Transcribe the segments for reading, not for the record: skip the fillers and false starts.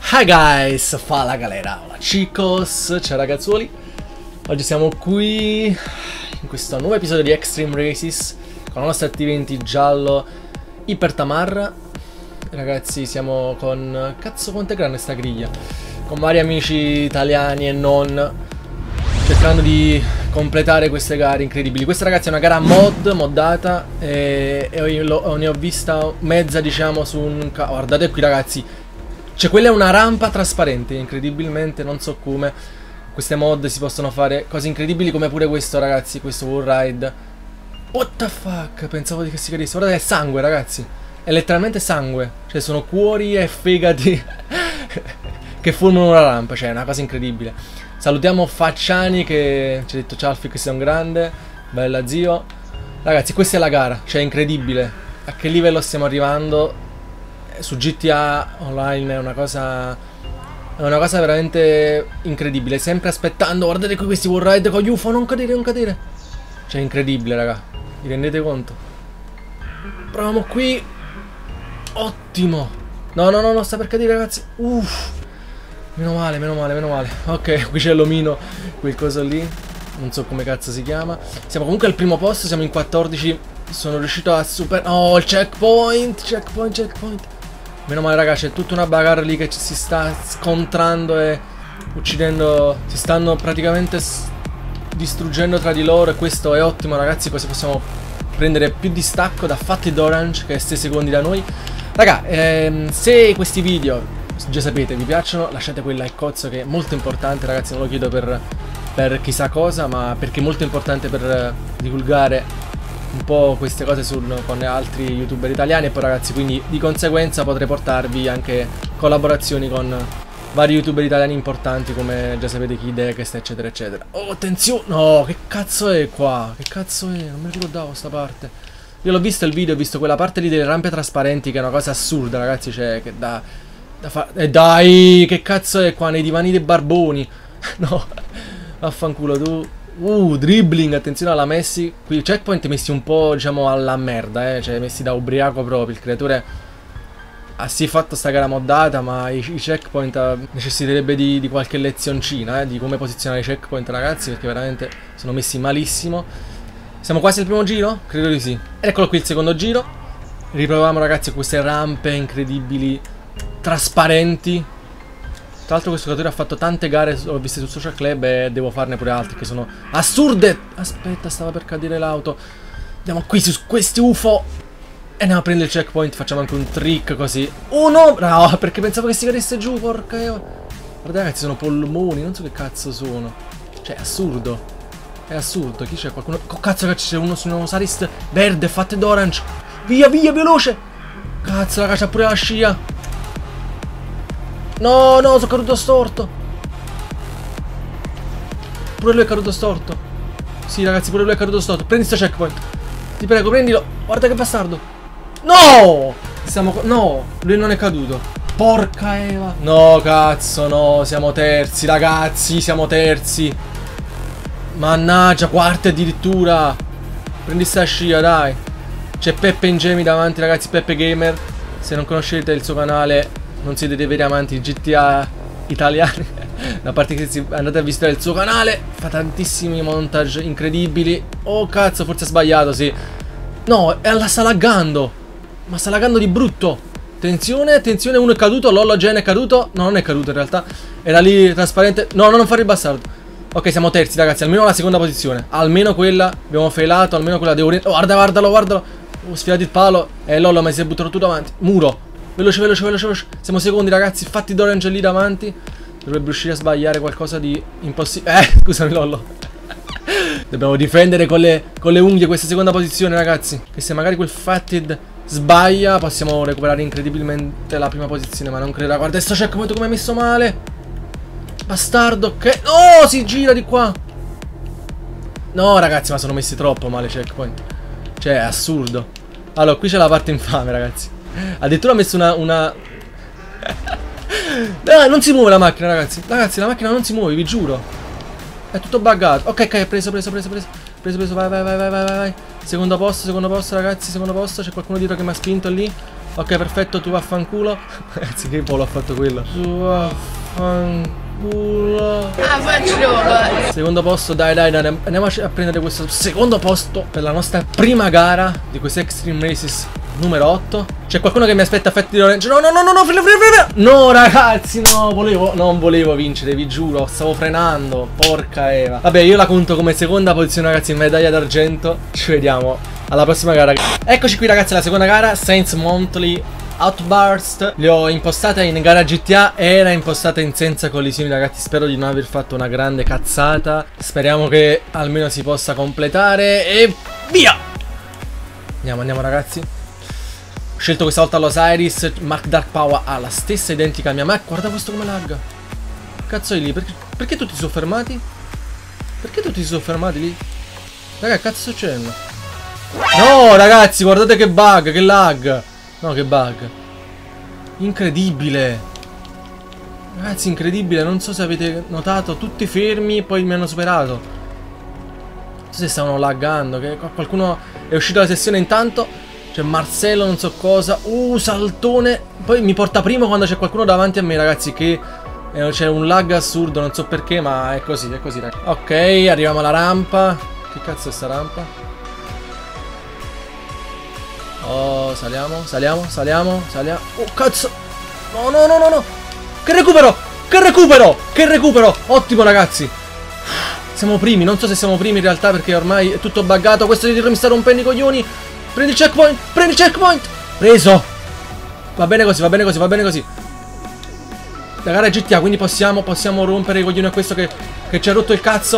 Hi guys, fa la galera, hola chicos, ciao ragazzuoli. Oggi siamo qui in questo nuovo episodio di Extreme Races con la nostra T20 giallo Iper Tamarra. Ragazzi, siamo con... cazzo quanto è grande sta griglia. Con vari amici italiani e non, cercando di completare queste gare incredibili. Questa ragazzi è una gara moddata e ne ho vista mezza, diciamo, su un... guardate qui ragazzi, cioè quella è una rampa trasparente, incredibilmente, non so come. Queste mod si possono fare cose incredibili come pure questo ragazzi, questo wall ride. What the fuck, pensavo che si cadesse. Guardate, è sangue ragazzi, è letteralmente sangue. Cioè sono cuori e fegati che formano una rampa, cioè è una cosa incredibile. Salutiamo Facciani che ci ha detto ciao Alfi, che sei un grande. Bella zio. Ragazzi, questa è la gara, cioè è incredibile. A che livello stiamo arrivando? Su GTA Online è una cosa veramente incredibile. Sempre aspettando, guardate qui questi wall ride con gli UFO, non cadere, non cadere. Cioè incredibile raga, vi rendete conto? Proviamo qui. Ottimo. No, sta per cadere ragazzi. Uff. Meno male. Ok, qui c'è l'omino, quel coso lì, non so come cazzo si chiama. Siamo comunque al primo posto, siamo in 14. Sono riuscito a superare... oh, il checkpoint. Meno male raga, c'è tutta una bagarre lì che si sta scontrando e uccidendo. Si stanno praticamente distruggendo tra di loro. E questo è ottimo ragazzi, così possiamo prendere più distacco da Fatted Orange, che è 6 secondi da noi. Raga, se questi video, già sapete, vi piacciono, lasciate quel like cozzo che è molto importante ragazzi. Non lo chiedo per chissà cosa, ma perché è molto importante per divulgare un po' queste cose con altri youtuber italiani. E poi ragazzi, quindi di conseguenza potrei portarvi anche collaborazioni con vari youtuber italiani importanti, come già sapete Kidekest eccetera eccetera. Oh attenzione, no, che cazzo è qua? Che cazzo è? Non mi ricordavo sta parte. Io l'ho visto il video, ho visto quella parte lì delle rampe trasparenti, che è una cosa assurda ragazzi, cioè che da fare. Dai, che cazzo è qua nei divani dei barboni? No, vaffanculo tu. Dribbling, attenzione alla Messi. Qui i checkpoint messi un po', diciamo, alla merda, cioè messi da ubriaco proprio. Il creatore ha sì fatto sta gara moddata, ma i checkpoint necessiterebbe di qualche lezioncina, di come posizionare i checkpoint ragazzi, perché veramente sono messi malissimo. Siamo quasi al primo giro? Credo di sì. Ed eccolo qui il secondo giro. Riproviamo ragazzi queste rampe incredibili, trasparenti. Tra l'altro questo giocatore ha fatto tante gare, l'ho viste sul social club e devo farne pure altre che sono assurde. Aspetta, stava per cadere l'auto. Andiamo qui su questi UFO e andiamo a prendere il checkpoint. Facciamo anche un trick così. No, perché pensavo che si cadesse giù, porca io. Guardate ragazzi, sono polmoni, non so che cazzo sono. Cioè, è assurdo. È assurdo. Chi c'è? Qualcuno? Oh, cazzo, ragazzi, c'è uno su un Sarist verde, Fatted Orange. Via, veloce. Cazzo, raga, c'ha pure la scia. No, sono caduto storto. Pure lui è caduto storto. Sì ragazzi, pure lui è caduto storto. Prendi sto checkpoint, ti prego, prendilo. Guarda che bastardo. No, no, lui non è caduto. Porca Eva. No, cazzo, no. Siamo terzi ragazzi, siamo terzi. Mannaggia, quarti addirittura. Prendi sta scia, dai. C'è Peppe Ingemi davanti ragazzi, Peppe Gamer. Se non conoscete il suo canale, non siete dei veri amanti di GTA italiani. Da parte che andate a visitare il suo canale, fa tantissimi montage incredibili. Oh cazzo, forse ha sbagliato, sì. No, sta laggando. Ma sta laggando di brutto. Attenzione, uno è caduto. Lollo Gen è caduto. No, non è caduto in realtà. Era lì trasparente. No, non fare il bastardo. Ok, siamo terzi ragazzi, almeno la seconda posizione. Almeno quella, abbiamo failato. Almeno quella devo... oh, guardalo. Ho sfilato il palo. Lollo, ma si è buttato tutto avanti. Muro. Veloce. Siamo secondi ragazzi. Fatted Orange lì davanti. Dovrebbe riuscire a sbagliare qualcosa di impossibile. Scusami Lollo. Dobbiamo difendere con le unghie questa seconda posizione ragazzi. Che se magari quel Fatted sbaglia, possiamo recuperare incredibilmente la prima posizione. Ma non credo. Guarda sto checkpoint come è messo male. Bastardo, che... oh, si gira di qua. No ragazzi, ma sono messi troppo male i checkpoint. Cioè è assurdo. Allora, qui c'è la parte infame ragazzi. Addirittura ha messo una... non si muove la macchina ragazzi. Ragazzi, la macchina non si muove, vi giuro. È tutto buggato. Ok, è preso. Vai. Secondo posto ragazzi, secondo posto. C'è qualcuno dietro che mi ha spinto lì. Ok, perfetto, tu vaffanculo. Ragazzi, che volo ha fatto quello? Tu vaffanculo. Secondo posto, dai, andiamo a prendere questo secondo posto per la nostra prima gara di questa Extreme Races numero 8. C'è qualcuno che mi aspetta effetti di orange. No, no, ragazzi, no, non volevo vincere, vi giuro. Stavo frenando, porca Eva. Vabbè, io la conto come seconda posizione, ragazzi, in medaglia d'argento. Ci vediamo alla prossima gara. Eccoci qui, ragazzi, la seconda gara, Saints Monthly Outburst. Li ho impostata in gara GTA, era impostata in senza collisioni, ragazzi. Spero di non aver fatto una grande cazzata. Speriamo che almeno si possa completare. E via! Andiamo, ragazzi. Ho scelto questa volta l'Osiris. Mark Dark Power ha la stessa identica mia Mac. Guarda questo come lagga. Cazzo è lì? Perché tutti si sono fermati? Perché tutti si sono fermati lì? Raga, cazzo sta succedendo? No, ragazzi, guardate che bug, che lag. No, che bug. Incredibile. Ragazzi, incredibile. Non so se avete notato, tutti fermi e poi mi hanno superato. Non so se stavano laggando, che qualcuno è uscito dalla sessione intanto. C'è Marcello, non so cosa. Saltone. Poi mi porta primo quando c'è qualcuno davanti a me, ragazzi, che c'è un lag assurdo, non so perché, ma è così, ragazzi. Ok, arriviamo alla rampa. Che cazzo è sta rampa? Oh, saliamo. Oh, cazzo. No. Che recupero. Ottimo, ragazzi. Siamo primi, non so se siamo primi in realtà perché ormai è tutto buggato. Questo di dietro mi sta rompendo i coglioni. Prendi il checkpoint. Preso. Va bene così. La gara è GTA, quindi possiamo rompere i coglioni a questo che ci ha rotto il cazzo.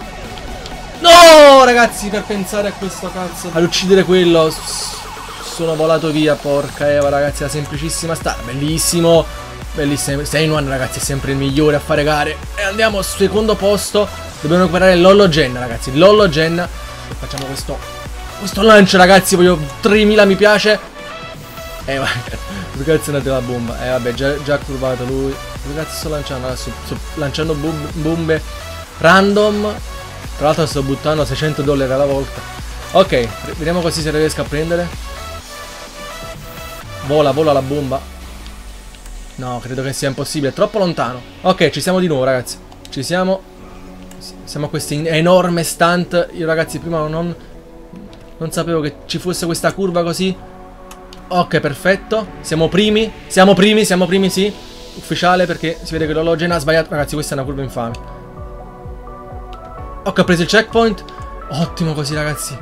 No, ragazzi, per pensare a questo cazzo, ad uccidere quello, sono volato via, porca Eva, ragazzi, la semplicissima sta. Bellissimo. Seinwan, ragazzi, è sempre il migliore a fare gare. E andiamo al secondo posto. Dobbiamo recuperare Lollo Gen, ragazzi. Lollo Gen. E facciamo questo lancio, ragazzi. Voglio 3000 mi piace. Dove cazzo è andata la bomba? Vabbè, già curvato lui. Dove cazzo sto lanciando? Adesso sto lanciando bombe random. Tra l'altro sto buttando $600 alla volta. Ok, vediamo così se riesco a prendere. Vola la bomba. No, credo che sia impossibile, è troppo lontano. Ok, ci siamo di nuovo, ragazzi. Ci siamo. Siamo a questo enorme stunt. Io, ragazzi, prima non sapevo che ci fosse questa curva così. Ok, perfetto. Siamo primi, sì. Ufficiale, perché si vede che l'Ologen ha sbagliato. Ragazzi, questa è una curva infame. Ok, ho preso il checkpoint. Ottimo così, ragazzi.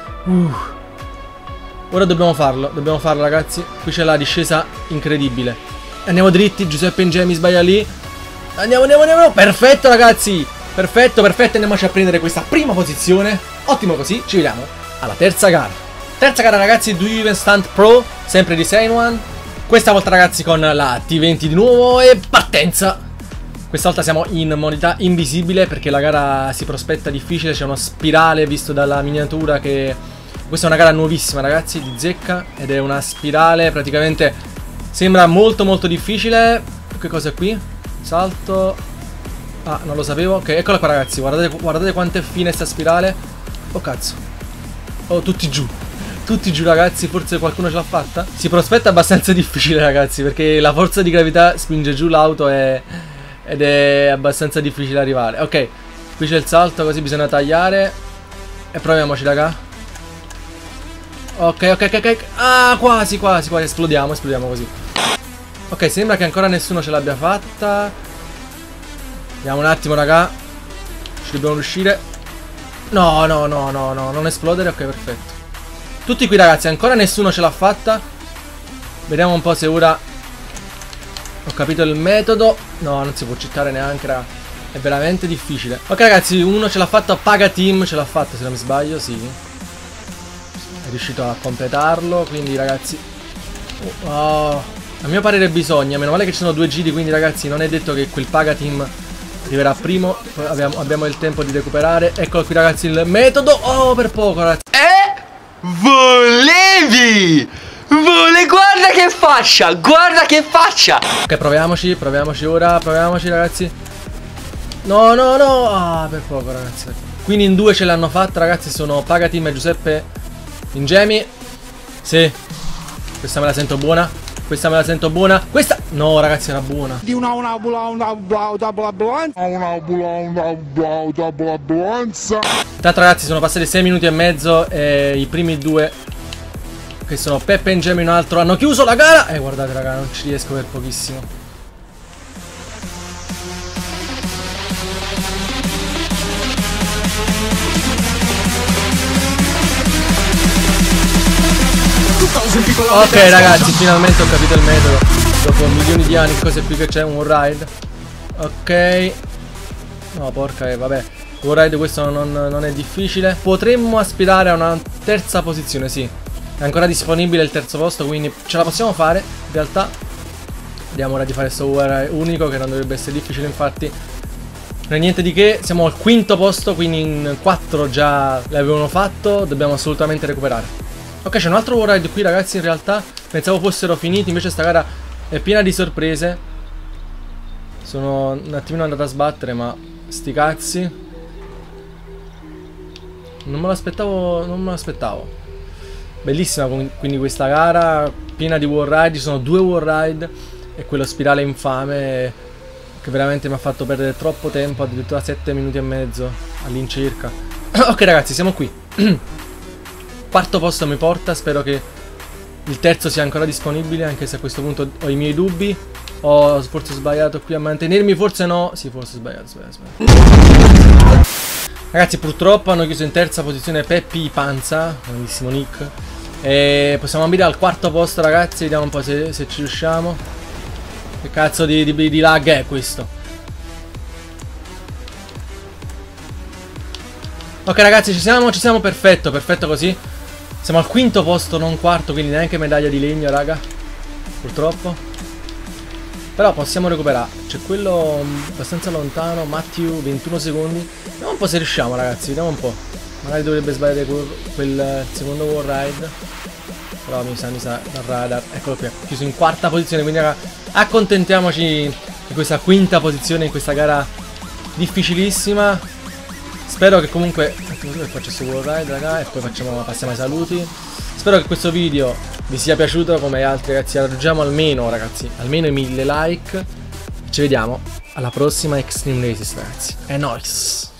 Ora dobbiamo farlo, ragazzi. Qui c'è la discesa incredibile. Andiamo dritti, Giuseppe Ingemi sbaglia lì. Andiamo. Perfetto, ragazzi. Perfetto. Andiamoci a prendere questa prima posizione. Ottimo così, ci vediamo alla terza gara. Terza gara, ragazzi, Do You Even Stunt Pro, sempre di Seinwan. Questa volta, ragazzi, con la T20 di nuovo e partenza. Questa volta siamo in modalità invisibile perché la gara si prospetta difficile. C'è uno spirale visto dalla miniatura che... Questa è una gara nuovissima, ragazzi, di zecca. Ed è una spirale, praticamente sembra molto difficile. Che cosa è qui? Salto. Ah, non lo sapevo. Ok, eccola qua, ragazzi. Guardate quanto è fine sta spirale. Oh, cazzo. Oh, tutti giù, ragazzi. Forse qualcuno ce l'ha fatta. Si prospetta abbastanza difficile, ragazzi, perché la forza di gravità spinge giù l'auto ed è abbastanza difficile arrivare. Ok, qui c'è il salto, così bisogna tagliare. E proviamoci, raga. Ok. Ah, quasi. Esplodiamo così. Ok, sembra che ancora nessuno ce l'abbia fatta. Vediamo un attimo, raga. Ci dobbiamo riuscire. No, non esplodere. Ok, perfetto. Tutti qui, ragazzi, ancora nessuno ce l'ha fatta. Vediamo un po' se ora ho capito il metodo. No, non si può cheatare neanche, raga. È veramente difficile. Ok, ragazzi, uno ce l'ha fatto. Paga Team ce l'ha fatta, se non mi sbaglio, sì. È riuscito a completarlo. Quindi, ragazzi, a mio parere bisogna. Meno male che ci sono 2 giri, quindi, ragazzi, non è detto che quel Paga Team arriverà primo. Poi abbiamo il tempo di recuperare. Eccolo qui, ragazzi, il metodo. Oh, per poco, ragazzi. Volevi! Guarda che faccia! Ok, proviamoci ora. Proviamoci, ragazzi. No. Ah, per poco, ragazzi. Quindi in 2 ce l'hanno fatta, ragazzi. Sono Paga Team e Giuseppe Ingemi. Sì. Questa me la sento buona. Questa me la sento buona. Questa... No, ragazzi, era buona. Di una Intanto, ragazzi, sono passati 6 minuti e mezzo e i primi due, che sono Peppe e Gemmy, un altro, hanno chiuso la gara. Guardate, raga, non ci riesco per pochissimo. Ok, ragazzi, finalmente ho capito il metodo. Dopo milioni di anni, cosa è più che c'è? Un ride. Ok. No, porca, vabbè. Un ride questo non è difficile. Potremmo aspirare a una terza posizione, sì. È ancora disponibile il terzo posto, quindi ce la possiamo fare. In realtà vediamo ora di fare questo ride unico, che non dovrebbe essere difficile, infatti. Non è niente di che. Siamo al quinto posto, quindi in 4 già l'avevano fatto. Dobbiamo assolutamente recuperare. Ok, c'è un altro war ride qui, ragazzi. In realtà pensavo fossero finiti, invece sta gara è piena di sorprese. Sono un attimino andato a sbattere, ma sti cazzi. Non me l'aspettavo, non me l'aspettavo. Bellissima quindi questa gara, piena di war ride. Ci sono 2 war ride e quello spirale infame, che veramente mi ha fatto perdere troppo tempo, addirittura 7 minuti e mezzo all'incirca. Ok, ragazzi, siamo qui. Quarto posto mi porta, spero che il terzo sia ancora disponibile, anche se a questo punto ho i miei dubbi. Ho forse sbagliato qui a mantenermi, forse no. Sì, forse sbagliato. Ragazzi, purtroppo hanno chiuso in terza posizione Peppi Panza, grandissimo nick. E possiamo ambire al quarto posto, ragazzi, vediamo un po' se ci riusciamo. Che cazzo di lag è questo? Ok, ragazzi, ci siamo, perfetto così. Siamo al quinto posto, non quarto, quindi neanche medaglia di legno, raga. Purtroppo. Però possiamo recuperare. C'è quello abbastanza lontano, Matthew, 21 secondi. Vediamo un po' se riusciamo, ragazzi, vediamo un po'. Magari dovrebbe sbagliare quel secondo wall ride. Però mi sa dal radar. Eccolo qui, chiuso in quarta posizione. Quindi, raga, accontentiamoci di questa quinta posizione in questa gara difficilissima. Spero che comunque faccio questo wall ride, raga, e poi passiamo ai saluti. Spero che questo video vi sia piaciuto come altri, ragazzi. Raggiungiamo almeno, ragazzi, almeno i 1000 like. Ci vediamo alla prossima Extreme Races, ragazzi. È nice.